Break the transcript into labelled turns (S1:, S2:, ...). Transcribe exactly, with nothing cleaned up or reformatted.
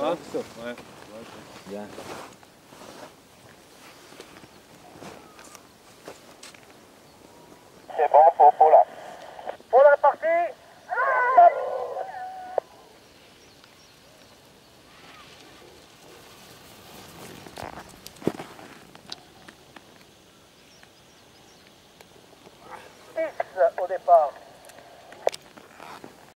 S1: Ah,
S2: ça.
S1: ouais.
S2: Bien.
S3: C'est bon pour, pour là. Pour la partie. Six au départ.